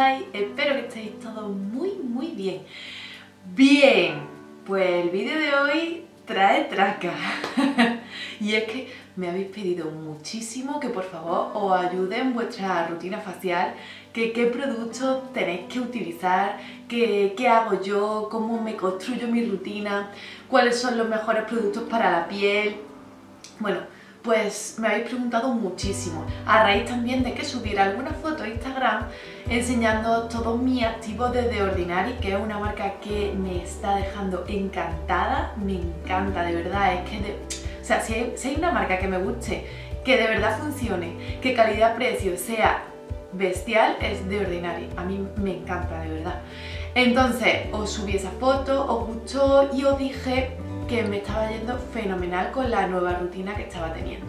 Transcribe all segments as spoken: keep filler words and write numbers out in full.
estáis? Espero que estéis todos muy muy bien. Bien, pues el vídeo de hoy trae traca. Y es que me habéis pedido muchísimo que por favor os ayude en vuestra rutina facial, que qué productos tenéis que utilizar, que, qué hago yo, cómo me construyo mi rutina, cuáles son los mejores productos para la piel. Bueno, pues me habéis preguntado muchísimo, a raíz también de que subiera alguna foto a Instagram enseñando todos mis activos de The Ordinary, que es una marca que me está dejando encantada, me encanta, de verdad, es que, de, o sea, si hay, si hay una marca que me guste, que de verdad funcione, que calidad-precio sea bestial, es The Ordinary, a mí me encanta, de verdad. Entonces, os subí esa foto, os gustó y os dije que me estaba yendo fenomenal con la nueva rutina que estaba teniendo.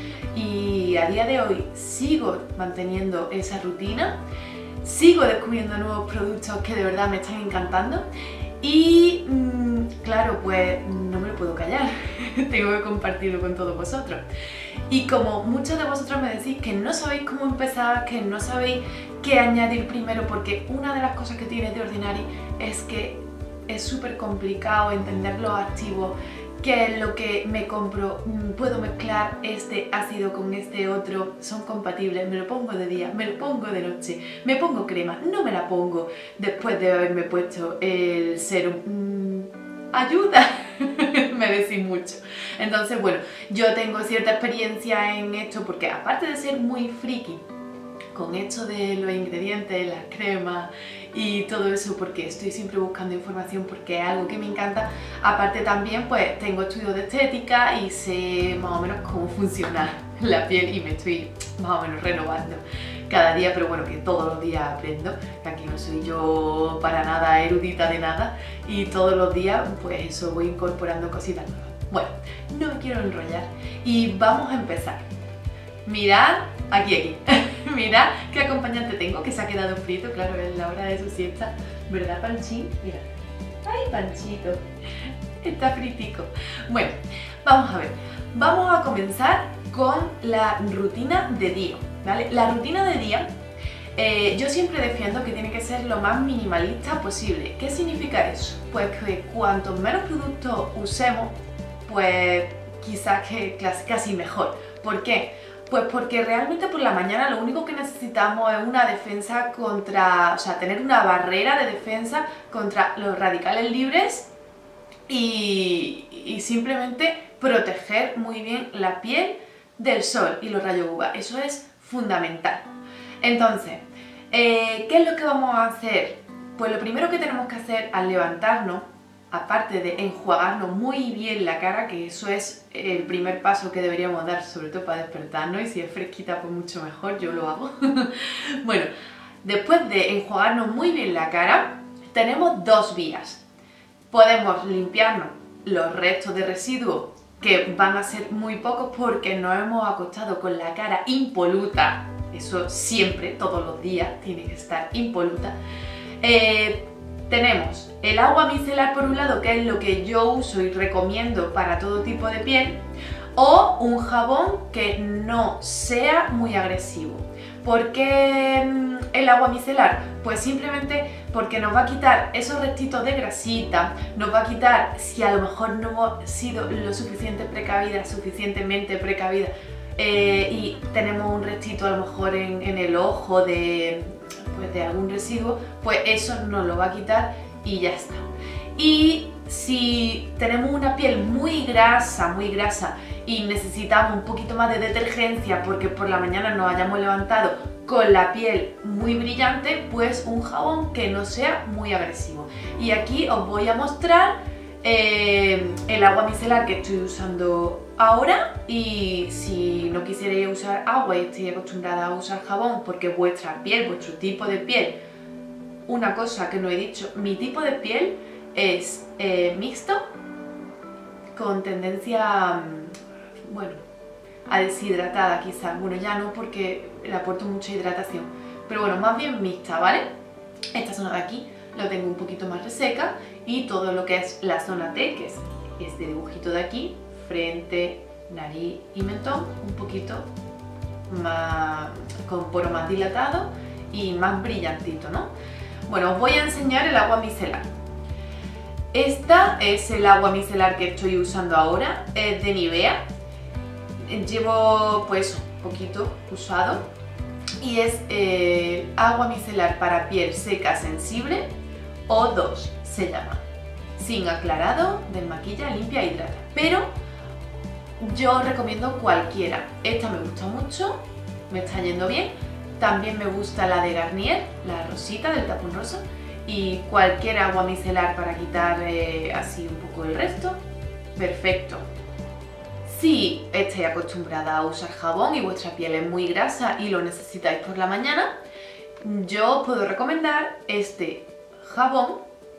Y a día de hoy sigo manteniendo esa rutina, sigo descubriendo nuevos productos que de verdad me están encantando y mmm, claro, pues no me lo puedo callar, tengo que compartirlo con todos vosotros. Y como muchos de vosotros me decís que no sabéis cómo empezar, que no sabéis qué añadir primero, porque una de las cosas que tiene The Ordinary es que es súper complicado entender los activos, qué es lo que me compro, puedo mezclar este ácido con este otro, son compatibles, me lo pongo de día, me lo pongo de noche, me pongo crema, no me la pongo después de haberme puesto el serum. Mm, ¡ayuda! Me decís mucho. Entonces, bueno, yo tengo cierta experiencia en esto porque aparte de ser muy friki con esto de los ingredientes, las cremas y todo eso, porque estoy siempre buscando información porque es algo que me encanta, aparte también pues tengo estudios de estética y sé más o menos cómo funciona la piel y me estoy más o menos renovando cada día, pero bueno, que todos los días aprendo, que aquí no soy yo para nada erudita de nada y todos los días pues eso, voy incorporando cositas nuevas. Bueno, no me quiero enrollar y vamos a empezar. Mirad, aquí, aquí, mirad qué acompañante tengo, que se ha quedado frito, claro, es la hora de su siesta, ¿verdad, Panchín? Mirad, ¡ay, Panchito! Está fritico. Bueno, vamos a ver, vamos a comenzar con la rutina de día, ¿vale? La rutina de día, eh, yo siempre defiendo que tiene que ser lo más minimalista posible. ¿Qué significa eso? Pues que cuanto menos productos usemos, pues quizás que casi mejor. ¿Por qué? Pues porque realmente por la mañana lo único que necesitamos es una defensa contra, o sea, tener una barrera de defensa contra los radicales libres y, y simplemente proteger muy bien la piel del sol y los rayos U V A. Eso es fundamental. Entonces, eh, ¿qué es lo que vamos a hacer? Pues lo primero que tenemos que hacer al levantarnos, aparte de enjuagarnos muy bien la cara, que eso es el primer paso que deberíamos dar, sobre todo para despertarnos, y si es fresquita pues mucho mejor, yo lo hago. Bueno, después de enjuagarnos muy bien la cara, tenemos dos vías. Podemos limpiarnos los restos de residuos, que van a ser muy pocos porque nos hemos acostado con la cara impoluta, eso siempre, todos los días, tiene que estar impoluta. Eh, Tenemos el agua micelar por un lado, que es lo que yo uso y recomiendo para todo tipo de piel, o un jabón que no sea muy agresivo. ¿Por qué el agua micelar? Pues simplemente porque nos va a quitar esos restitos de grasita, nos va a quitar si a lo mejor no hemos sido lo suficiente precavida, suficientemente precavida eh, y tenemos un restito a lo mejor en, en el ojo de... Pues de algún residuo, pues eso nos lo va a quitar y ya está. Y si tenemos una piel muy grasa, muy grasa y necesitamos un poquito más de detergencia porque por la mañana nos hayamos levantado con la piel muy brillante, pues un jabón que no sea muy agresivo. Y aquí os voy a mostrar eh, el agua micelar que estoy usando ahora, y si no quisierais usar agua y estéis acostumbrada a usar jabón porque vuestra piel, vuestro tipo de piel, una cosa que no he dicho, mi tipo de piel es eh, mixto con tendencia, bueno, a deshidratada quizás, bueno ya no porque le aporto mucha hidratación, pero bueno, más bien mixta, ¿vale? Esta zona de aquí lo tengo un poquito más reseca y todo lo que es la zona T, que es este dibujito de aquí, frente, nariz y mentón, un poquito más, con poro más dilatado y más brillantito, ¿no? Bueno, os voy a enseñar el agua micelar. Esta es el agua micelar que estoy usando ahora, es de Nivea. Llevo pues un poquito usado y es eh, agua micelar para piel seca sensible O dos se llama. Sin aclarado, desmaquilla, limpia, hidrata. Pero yo recomiendo cualquiera. Esta me gusta mucho, me está yendo bien. También me gusta la de Garnier, la rosita del tapón rosa. Y cualquier agua micelar para quitar eh, así un poco el resto, perfecto. Si estáis acostumbrada a usar jabón y vuestra piel es muy grasa y lo necesitáis por la mañana, yo os puedo recomendar este jabón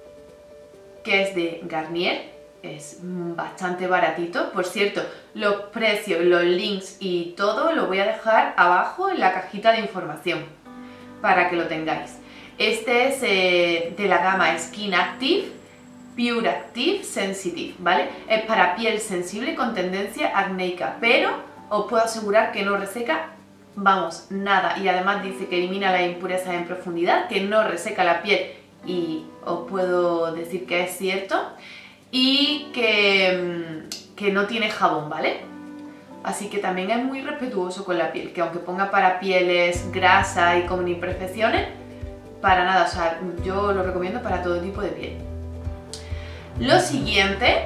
que es de Garnier, es bastante baratito. Por cierto, los precios, los links y todo lo voy a dejar abajo en la cajita de información para que lo tengáis. Este es eh, de la gama Skin Active, Pure Active Sensitive, ¿vale? Es para piel sensible con tendencia acnéica, pero os puedo asegurar que no reseca, vamos, nada. Y además dice que elimina las impurezas en profundidad, que no reseca la piel, y os puedo decir que es cierto, y que, que no tiene jabón, ¿vale? Así que también es muy respetuoso con la piel, que aunque ponga para pieles grasas y con imperfecciones, para nada, o sea, yo lo recomiendo para todo tipo de piel. Lo siguiente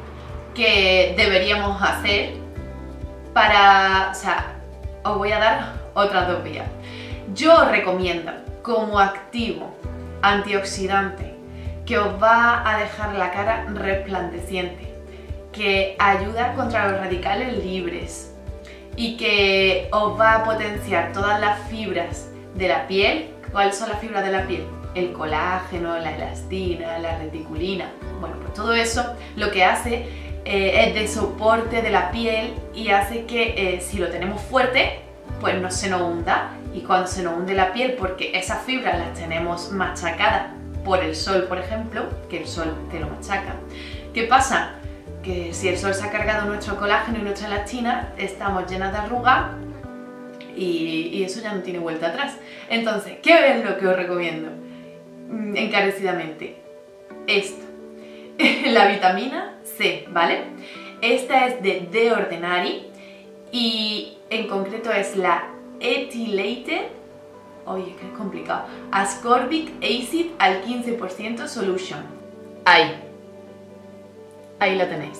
que deberíamos hacer para, o sea, os voy a dar otras dos vías. Yo os recomiendo como activo antioxidante que os va a dejar la cara resplandeciente, que ayuda contra los radicales libres y que os va a potenciar todas las fibras de la piel. ¿Cuáles son las fibras de la piel? El colágeno, la elastina, la reticulina. Bueno, pues todo eso lo que hace eh, es de soporte de la piel y hace que eh, si lo tenemos fuerte, pues no se nos hunda. Y cuando se nos hunde la piel, porque esas fibras las tenemos machacadas por el sol, por ejemplo, que el sol te lo machaca, ¿qué pasa? Que si el sol se ha cargado nuestro colágeno y nuestra elastina, estamos llenas de arrugas. Y, y eso ya no tiene vuelta atrás. Entonces, ¿qué es lo que os recomiendo? Encarecidamente, esto, la vitamina C, ¿vale? Esta es de The Ordinary y en concreto es la Ethylated, oye, que es complicado, Ascorbic Acid al quince por ciento Solution. Ahí, ahí la tenéis.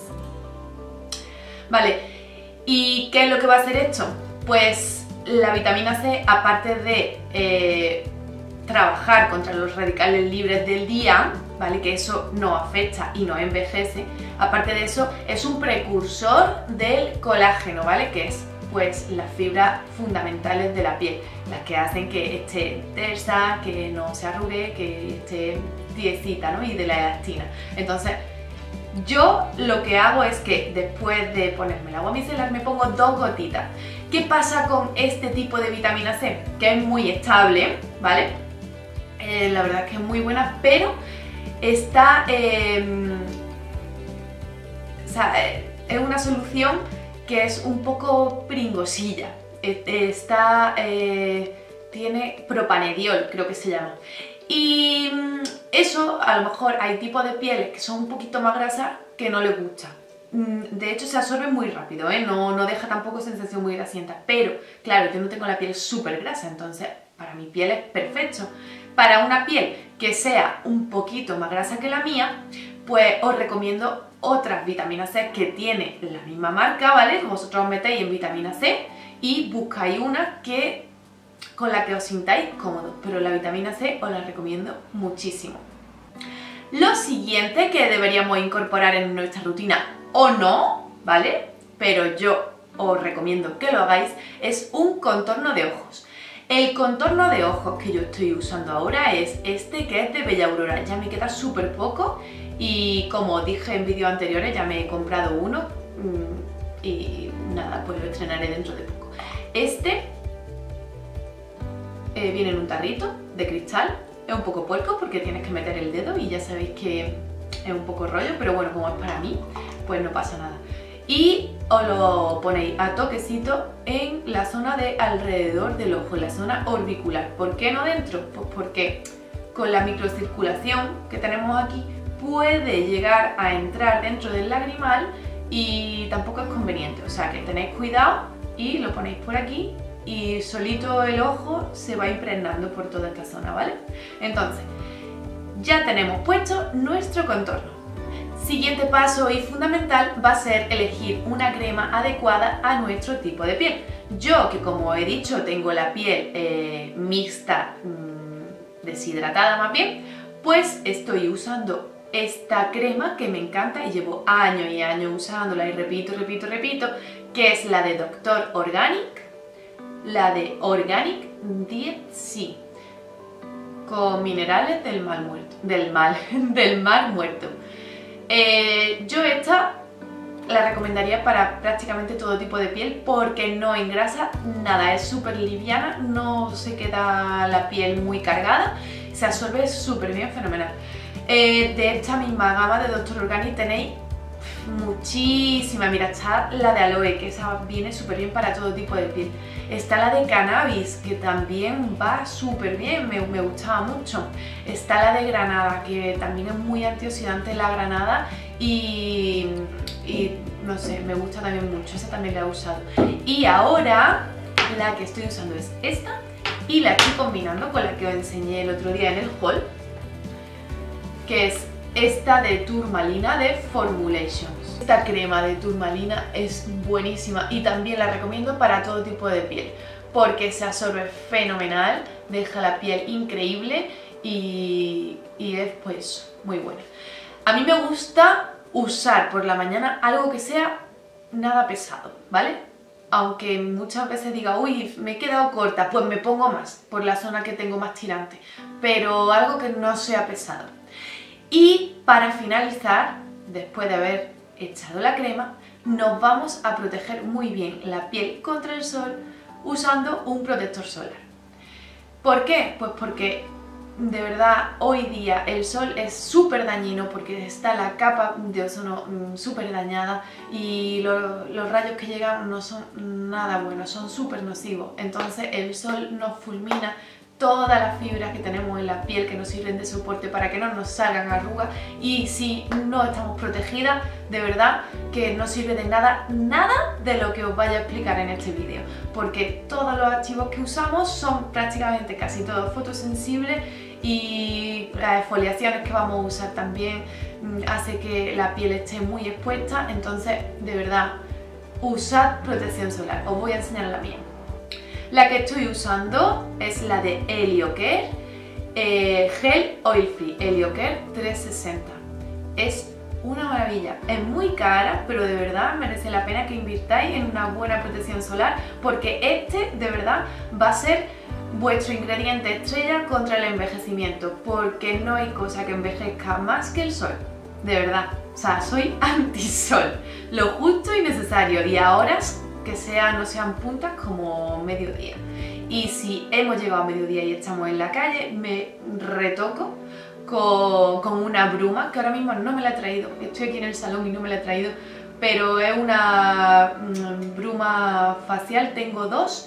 Vale, ¿y qué es lo que va a hacer esto? Pues la vitamina C, aparte de eh, trabajar contra los radicales libres del día, ¿vale? Que eso no afecta y no envejece, aparte de eso es un precursor del colágeno, ¿vale? Que es pues las fibras fundamentales de la piel, las que hacen que esté tersa, que no se arrugue, que esté tiesita, ¿no? Y de la elastina. Entonces, yo lo que hago es que después de ponerme el agua micelar me pongo dos gotitas. ¿Qué pasa con este tipo de vitamina C? Que es muy estable, ¿vale? Eh, la verdad es que es muy buena, pero está... Eh, o sea, es una solución que es un poco pringosilla. Está... Eh, tiene propanediol, creo que se llama. Y eso, a lo mejor hay tipos de pieles que son un poquito más grasas que no les gusta. De hecho se absorbe muy rápido, ¿eh? no, no deja tampoco sensación muy grasienta. Pero, claro, yo no tengo la piel súper grasa, entonces para mi piel es perfecto. Para una piel que sea un poquito más grasa que la mía, pues os recomiendo otras vitaminas C que tiene la misma marca, ¿vale? Vosotros os metéis en vitamina C y buscáis una que... con la que os sintáis cómodos, pero la vitamina C os la recomiendo muchísimo. Lo siguiente que deberíamos incorporar en nuestra rutina, o no, ¿vale? Pero yo os recomiendo que lo hagáis, es un contorno de ojos. El contorno de ojos que yo estoy usando ahora es este, que es de Bella Aurora. Ya me queda súper poco y como dije en vídeos anteriores, ya me he comprado uno y nada, pues lo estrenaré dentro de poco. Este Eh, viene en un tarrito de cristal, es un poco puerco porque tienes que meter el dedo y ya sabéis que es un poco rollo, pero bueno, como es para mí, pues no pasa nada. y os lo ponéis a toquecito en la zona de alrededor del ojo, en la zona orbicular. ¿Por qué no dentro? Pues porque con la microcirculación que tenemos aquí puede llegar a entrar dentro del lagrimal y tampoco es conveniente, o sea que tenéis cuidado y lo ponéis por aquí y solito el ojo se va impregnando por toda esta zona, ¿vale? Entonces, ya tenemos puesto nuestro contorno. Siguiente paso y fundamental va a ser elegir una crema adecuada a nuestro tipo de piel. Yo, que como he dicho tengo la piel eh, mixta, mmm, deshidratada más bien, pues estoy usando esta crema que me encanta y llevo años y años usándola y repito, repito, repito, que es la de Doctor Organic, la de Organic Diet C, con minerales del mar muerto, del, mal, del mar muerto. Eh, yo esta la recomendaría para prácticamente todo tipo de piel porque no engrasa nada, es súper liviana, no se queda la piel muy cargada, se absorbe súper bien, fenomenal. Eh, de esta misma gama de Doctor Organic tenéis muchísima, mira, está la de aloe, que esa viene súper bien para todo tipo de piel. Está la de cannabis, que también va súper bien, me, me gustaba mucho. Está la de granada, que también es muy antioxidante la granada y, y no sé, me gusta también mucho, esa también la he usado. Y ahora la que estoy usando es esta y la estoy combinando con la que os enseñé el otro día en el haul, que es esta de turmalina de Formulations. Esta crema de turmalina es buenísima y también la recomiendo para todo tipo de piel porque se absorbe fenomenal, deja la piel increíble y, y es pues muy buena. A mí me gusta usar por la mañana algo que sea nada pesado, ¿vale? Aunque muchas veces diga, uy, me he quedado corta, pues me pongo más por la zona que tengo más tirante, pero algo que no sea pesado. Y para finalizar, después de haber echado la crema, nos vamos a proteger muy bien la piel contra el sol usando un protector solar. ¿Por qué? Pues porque de verdad hoy día el sol es súper dañino porque está la capa de ozono súper dañada y lo, los rayos que llegan no son nada buenos, son súper nocivos. Entonces el sol nos fulmina todas las fibras que tenemos en la piel que nos sirven de soporte para que no nos salgan arrugas y si no estamos protegidas, de verdad que no sirve de nada, nada de lo que os vaya a explicar en este vídeo, porque todos los activos que usamos son prácticamente casi todos fotosensibles y las exfoliaciones que vamos a usar también hace que la piel esté muy expuesta, entonces de verdad usad protección solar. Os voy a enseñar la mía. La que estoy usando es la de Heliocare eh, Gel Oil Free, Heliocare trescientos sesenta. Es una maravilla, es muy cara, pero de verdad merece la pena que invirtáis en una buena protección solar porque este de verdad va a ser vuestro ingrediente estrella contra el envejecimiento, porque no hay cosa que envejezca más que el sol, de verdad. O sea, soy anti-sol, lo justo y necesario, y a horas que sea, no sean puntas como mediodía. Y si hemos llegado a mediodía y estamos en la calle, me retoco con, con una bruma, que ahora mismo no me la he traído, estoy aquí en el salón y no me la he traído, pero es una mm, bruma facial, tengo dos,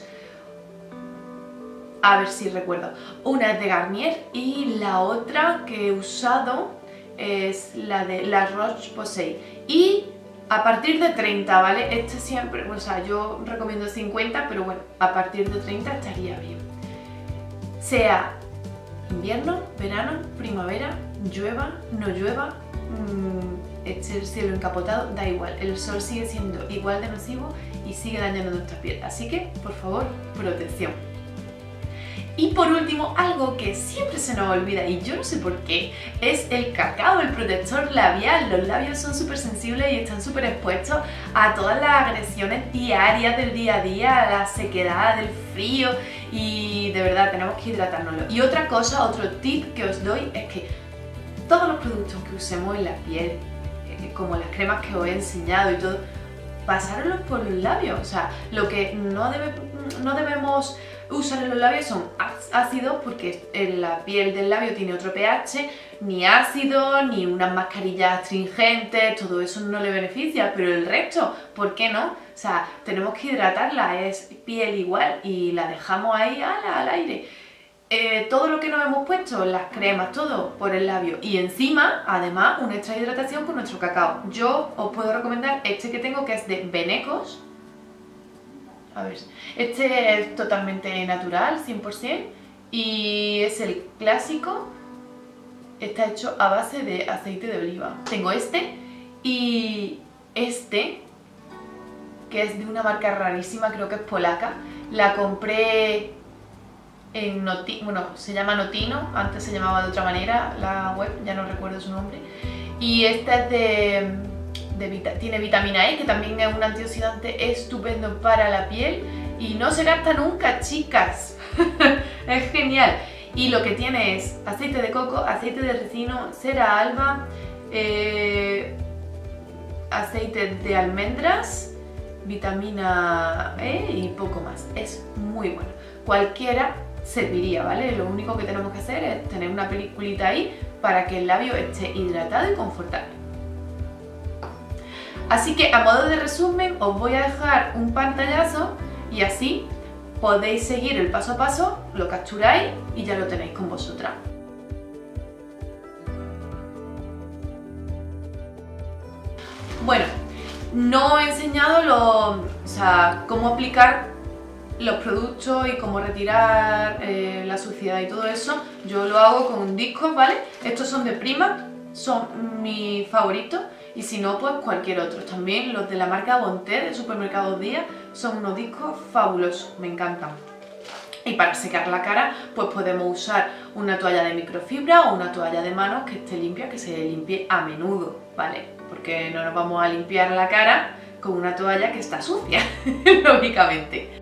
a ver si recuerdo, una es de Garnier y la otra que he usado es la de La Roche-Posay y a partir de treinta, ¿vale? Este siempre, o sea, yo recomiendo cincuenta, pero bueno, a partir de treinta estaría bien. Sea invierno, verano, primavera, llueva, no llueva, mmm, esté el cielo encapotado, da igual. El sol sigue siendo igual de nocivo y sigue dañando nuestra piel. Así que, por favor, protección. Y por último, algo que siempre se nos olvida y yo no sé por qué, es el cacao, el protector labial. Los labios son súper sensibles y están súper expuestos a todas las agresiones diarias del día a día, a la sequedad, del frío y de verdad tenemos que hidratárnoslo. Y otra cosa, otro tip que os doy es que todos los productos que usemos en la piel, como las cremas que os he enseñado y todo, pasároslos por los labios. O sea, lo que no, debe, no debemos usar en los labios son ácidos porque la piel del labio tiene otro pH, ni ácido, ni unas mascarillas astringentes, todo eso no le beneficia, pero el resto, ¿por qué no? O sea, tenemos que hidratarla, es piel igual y la dejamos ahí ala, al aire. Eh, todo lo que nos hemos puesto, las cremas, todo por el labio y encima, además, una extra hidratación con nuestro cacao. Yo os puedo recomendar este que tengo, que es de Benecos. A ver, este es totalmente natural, cien por cien, y es el clásico. Está hecho a base de aceite de oliva. Tengo este y este, que es de una marca rarísima, creo que es polaca. La compré en Noti, bueno, se llama Notino, antes se llamaba de otra manera la web, ya no recuerdo su nombre. Y esta es de, de vita, tiene vitamina E, que también es un antioxidante estupendo para la piel y no se gasta nunca, chicas. Es genial. Y lo que tiene es aceite de coco, aceite de ricino, cera alba, eh, aceite de almendras, vitamina E y poco más. Es muy bueno. Cualquiera serviría, ¿vale? Lo único que tenemos que hacer es tener una peliculita ahí para que el labio esté hidratado y confortable. Así que a modo de resumen os voy a dejar un pantallazo y así podéis seguir el paso a paso, lo capturáis y ya lo tenéis con vosotras. Bueno, no he enseñado lo, o sea, cómo aplicar los productos y cómo retirar eh, la suciedad y todo eso. Yo lo hago con un disco, ¿vale? Estos son de Prima, son mis favoritos y si no, pues cualquier otro. También los de la marca Bonté de Supermercados Día son unos discos fabulosos, me encantan. Y para secar la cara, pues podemos usar una toalla de microfibra o una toalla de manos que esté limpia, que se limpie a menudo, ¿vale? Porque no nos vamos a limpiar la cara con una toalla que está sucia, lógicamente.